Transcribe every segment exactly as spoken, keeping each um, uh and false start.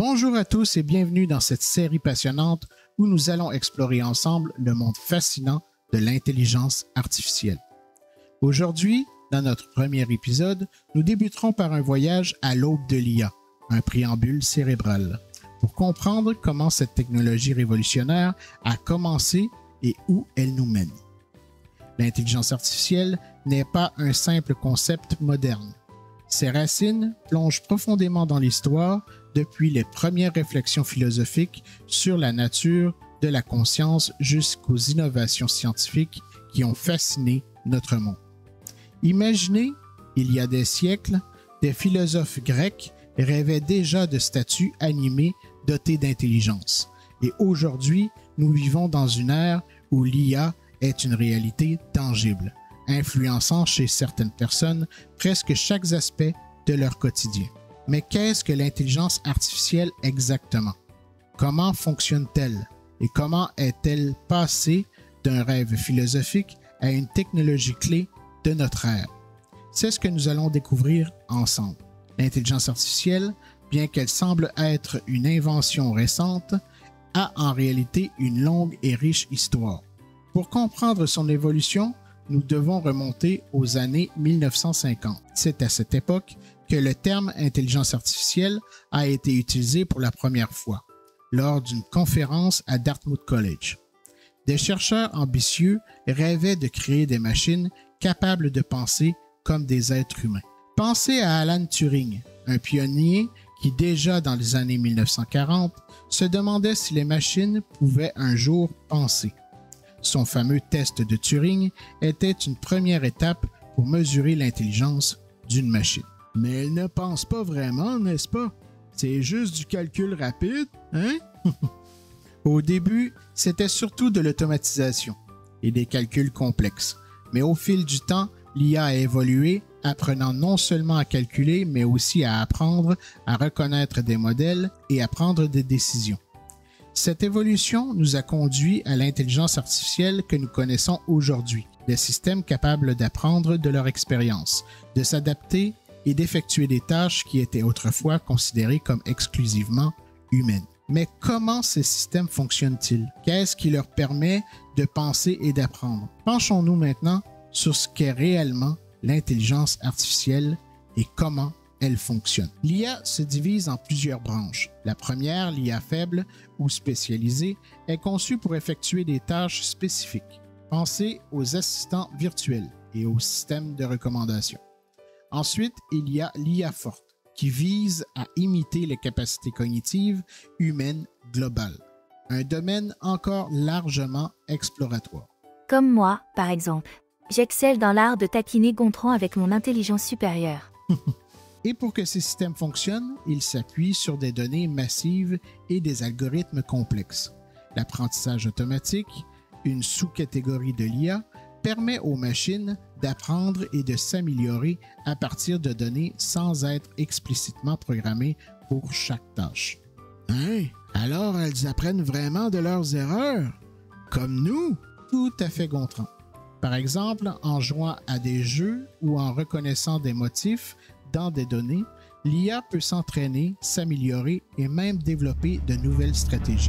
Bonjour à tous et bienvenue dans cette série passionnante où nous allons explorer ensemble le monde fascinant de l'intelligence artificielle. Aujourd'hui, dans notre premier épisode, nous débuterons par un voyage à l'aube de l'I A, un préambule cérébral, pour comprendre comment cette technologie révolutionnaire a commencé et où elle nous mène. L'intelligence artificielle n'est pas un simple concept moderne. Ses racines plongent profondément dans l'histoire depuis les premières réflexions philosophiques sur la nature de la conscience jusqu'aux innovations scientifiques qui ont fasciné notre monde. Imaginez, il y a des siècles, des philosophes grecs rêvaient déjà de statues animées dotées d'intelligence. Et aujourd'hui, nous vivons dans une ère où l'I A est une réalité tangible, influençant chez certaines personnes presque chaque aspect de leur quotidien. Mais qu'est-ce que l'intelligence artificielle exactement? Comment fonctionne-t-elle? Et comment est-elle passée d'un rêve philosophique à une technologie clé de notre ère? C'est ce que nous allons découvrir ensemble. L'intelligence artificielle, bien qu'elle semble être une invention récente, a en réalité une longue et riche histoire. Pour comprendre son évolution, nous devons remonter aux années mille neuf cent cinquante. C'est à cette époque que le terme intelligence artificielle a été utilisé pour la première fois, lors d'une conférence à Dartmouth College. Des chercheurs ambitieux rêvaient de créer des machines capables de penser comme des êtres humains. Pensez à Alan Turing, un pionnier qui déjà dans les années mille neuf cent quarante se demandait si les machines pouvaient un jour penser. Son fameux test de Turing était une première étape pour mesurer l'intelligence d'une machine. Mais elle ne pense pas vraiment, n'est-ce pas? C'est juste du calcul rapide, hein? Au début, c'était surtout de l'automatisation et des calculs complexes. Mais au fil du temps, l'I A a évolué, apprenant non seulement à calculer, mais aussi à apprendre, à reconnaître des modèles et à prendre des décisions. Cette évolution nous a conduit à l'intelligence artificielle que nous connaissons aujourd'hui, des systèmes capables d'apprendre de leur expérience, de s'adapter et d'effectuer des tâches qui étaient autrefois considérées comme exclusivement humaines. Mais comment ces systèmes fonctionnent-ils? Qu'est-ce qui leur permet de penser et d'apprendre? Penchons-nous maintenant sur ce qu'est réellement l'intelligence artificielle et comment elle fonctionne. L'I A se divise en plusieurs branches. La première, l'I A faible ou spécialisée, est conçue pour effectuer des tâches spécifiques. Pensez aux assistants virtuels et aux systèmes de recommandation. Ensuite, il y a l'I A forte, qui vise à imiter les capacités cognitives humaines globales, un domaine encore largement exploratoire. Comme moi, par exemple. J'excelle dans l'art de taquiner Gontran avec mon intelligence supérieure. Et pour que ces systèmes fonctionnent, ils s'appuient sur des données massives et des algorithmes complexes. L'apprentissage automatique, une sous-catégorie de l'I A, permet aux machines d'apprendre et de s'améliorer à partir de données sans être explicitement programmées pour chaque tâche. Hein? Alors elles apprennent vraiment de leurs erreurs? Comme nous? Tout à fait, Gontran. Par exemple, en jouant à des jeux ou en reconnaissant des motifs dans des données, l'I A peut s'entraîner, s'améliorer et même développer de nouvelles stratégies.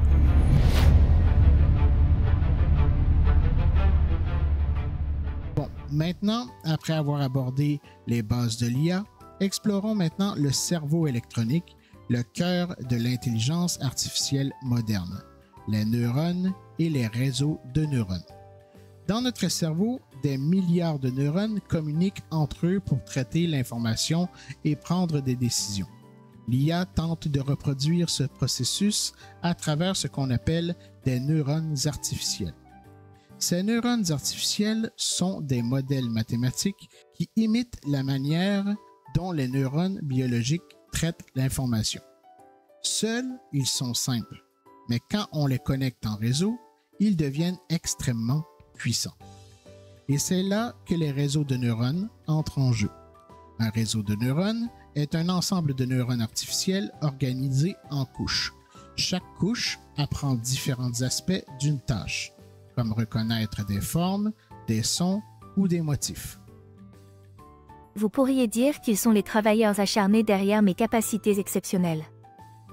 Bon, maintenant, après avoir abordé les bases de l'I A, explorons maintenant le cerveau électronique, le cœur de l'intelligence artificielle moderne, les neurones et les réseaux de neurones. Dans notre cerveau, des milliards de neurones communiquent entre eux pour traiter l'information et prendre des décisions. L'I A tente de reproduire ce processus à travers ce qu'on appelle des neurones artificiels. Ces neurones artificiels sont des modèles mathématiques qui imitent la manière dont les neurones biologiques traitent l'information. Seuls, ils sont simples, mais quand on les connecte en réseau, ils deviennent extrêmement puissants. Et c'est là que les réseaux de neurones entrent en jeu. Un réseau de neurones est un ensemble de neurones artificiels organisés en couches. Chaque couche apprend différents aspects d'une tâche, comme reconnaître des formes, des sons ou des motifs. Vous pourriez dire qu'ils sont les travailleurs acharnés derrière mes capacités exceptionnelles.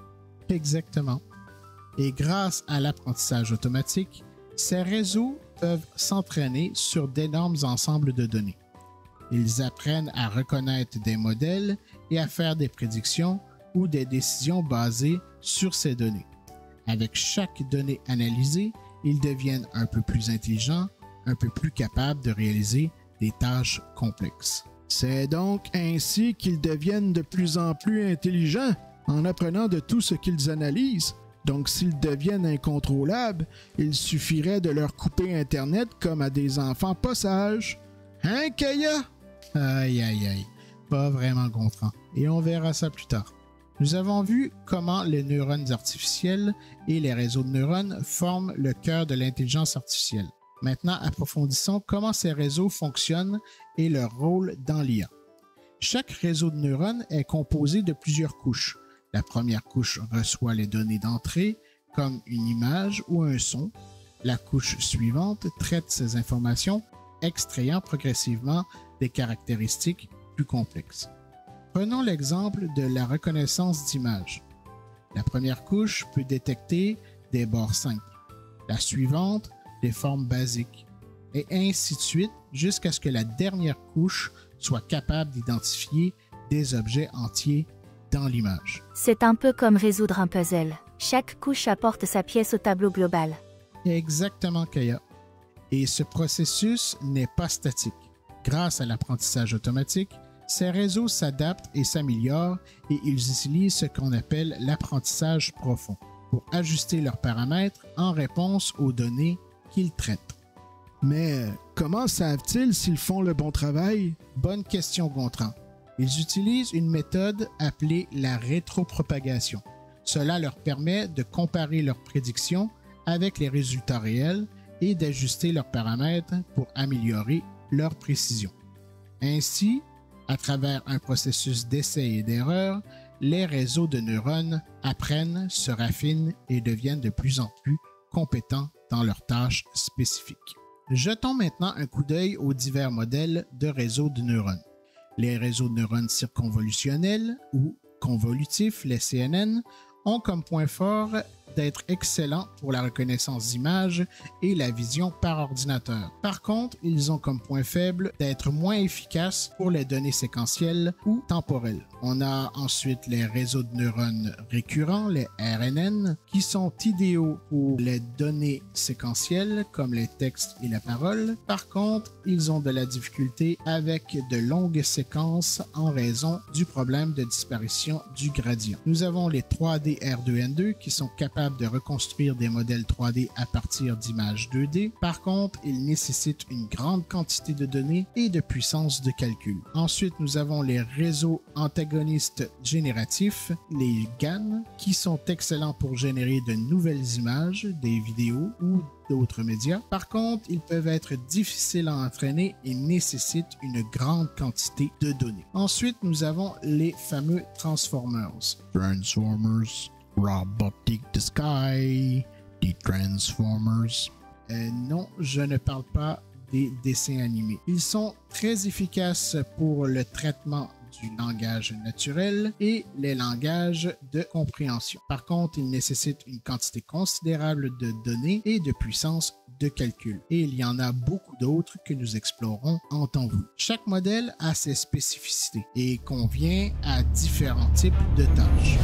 Exactement. Et grâce à l'apprentissage automatique, ces réseaux peuvent s'entraîner sur d'énormes ensembles de données. Ils apprennent à reconnaître des modèles et à faire des prédictions ou des décisions basées sur ces données. Avec chaque donnée analysée, ils deviennent un peu plus intelligents, un peu plus capables de réaliser des tâches complexes. C'est donc ainsi qu'ils deviennent de plus en plus intelligents en apprenant de tout ce qu'ils analysent. Donc s'ils deviennent incontrôlables, il suffirait de leur couper Internet comme à des enfants pas sages. Hein, Kaya? Aïe, aïe, aïe. Pas vraiment Gontran. Et on verra ça plus tard. Nous avons vu comment les neurones artificiels et les réseaux de neurones forment le cœur de l'intelligence artificielle. Maintenant, approfondissons comment ces réseaux fonctionnent et leur rôle dans l'I A. Chaque réseau de neurones est composé de plusieurs couches. La première couche reçoit les données d'entrée, comme une image ou un son. La couche suivante traite ces informations, extrayant progressivement des caractéristiques plus complexes. Prenons l'exemple de la reconnaissance d'images. La première couche peut détecter des bords simples, la suivante des formes basiques, et ainsi de suite jusqu'à ce que la dernière couche soit capable d'identifier des objets entiers dans l'image. C'est un peu comme résoudre un puzzle. Chaque couche apporte sa pièce au tableau global. Exactement, Kaya. Et ce processus n'est pas statique. Grâce à l'apprentissage automatique, ces réseaux s'adaptent et s'améliorent et ils utilisent ce qu'on appelle l'apprentissage profond pour ajuster leurs paramètres en réponse aux données qu'ils traitent. Mais comment savent-ils s'ils font le bon travail? Bonne question, Gontran. Ils utilisent une méthode appelée la rétropropagation. Cela leur permet de comparer leurs prédictions avec les résultats réels et d'ajuster leurs paramètres pour améliorer leur précision. Ainsi, à travers un processus d'essai et d'erreur, les réseaux de neurones apprennent, se raffinent et deviennent de plus en plus compétents dans leurs tâches spécifiques. Jetons maintenant un coup d'œil aux divers modèles de réseaux de neurones. Les réseaux de neurones circonvolutionnels ou convolutifs, les C N N, ont comme point fort d'être excellents pour la reconnaissance d'images et la vision par ordinateur. Par contre, ils ont comme point faible d'être moins efficaces pour les données séquentielles ou temporelles. On a ensuite les réseaux de neurones récurrents, les R N N, qui sont idéaux pour les données séquentielles comme les textes et la parole. Par contre, ils ont de la difficulté avec de longues séquences en raison du problème de disparition du gradient. Nous avons les trois D R deux N deux qui sont capables de reconstruire des modèles trois D à partir d'images deux D. Par contre, ils nécessitent une grande quantité de données et de puissance de calcul. Ensuite, nous avons les réseaux antagonistes génératifs, les G A N, qui sont excellents pour générer de nouvelles images, des vidéos ou d'autres médias. Par contre, ils peuvent être difficiles à entraîner et nécessitent une grande quantité de données. Ensuite, nous avons les fameux Transformers. Transformers, Robotic the Sky, the Transformers. Euh, non, je ne parle pas des dessins animés. Ils sont très efficaces pour le traitement du langage naturel et les langages de compréhension. Par contre, ils nécessitent une quantité considérable de données et de puissance de calcul. Et il y en a beaucoup d'autres que nous explorons en temps voulu. Chaque modèle a ses spécificités et convient à différents types de tâches.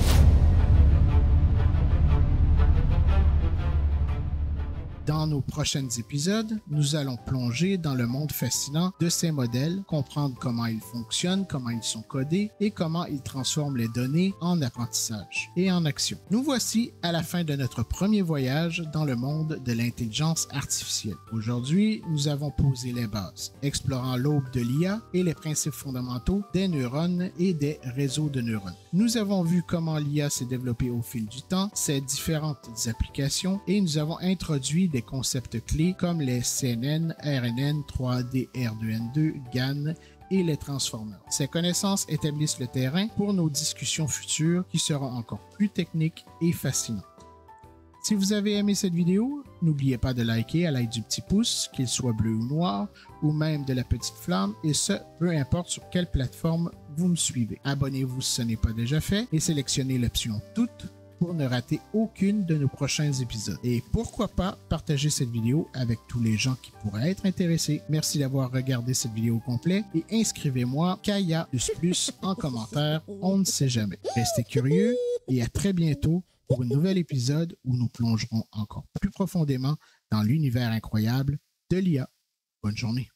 Dans nos prochains épisodes, nous allons plonger dans le monde fascinant de ces modèles, comprendre comment ils fonctionnent, comment ils sont codés et comment ils transforment les données en apprentissage et en action. Nous voici à la fin de notre premier voyage dans le monde de l'intelligence artificielle. Aujourd'hui, nous avons posé les bases, explorant l'aube de l'I A et les principes fondamentaux des neurones et des réseaux de neurones. Nous avons vu comment l'I A s'est développée au fil du temps, ses différentes applications et nous avons introduit des concepts clés comme les C N N, R N N, trois D R deux N deux, G A N et les Transformers. Ces connaissances établissent le terrain pour nos discussions futures qui seront encore plus techniques et fascinantes. Si vous avez aimé cette vidéo, n'oubliez pas de liker à l'aide du petit pouce, qu'il soit bleu ou noir, ou même de la petite flamme, et ce, peu importe sur quelle plateforme vous me suivez. Abonnez-vous si ce n'est pas déjà fait et sélectionnez l'option « Toutes » pour ne rater aucune de nos prochains épisodes. Et pourquoi pas partager cette vidéo avec tous les gens qui pourraient être intéressés. Merci d'avoir regardé cette vidéo au complet et inscrivez-moi Kaya plus plus en commentaire, on ne sait jamais. Restez curieux et à très bientôt pour un nouvel épisode où nous plongerons encore plus profondément dans l'univers incroyable de l'I A. Bonne journée.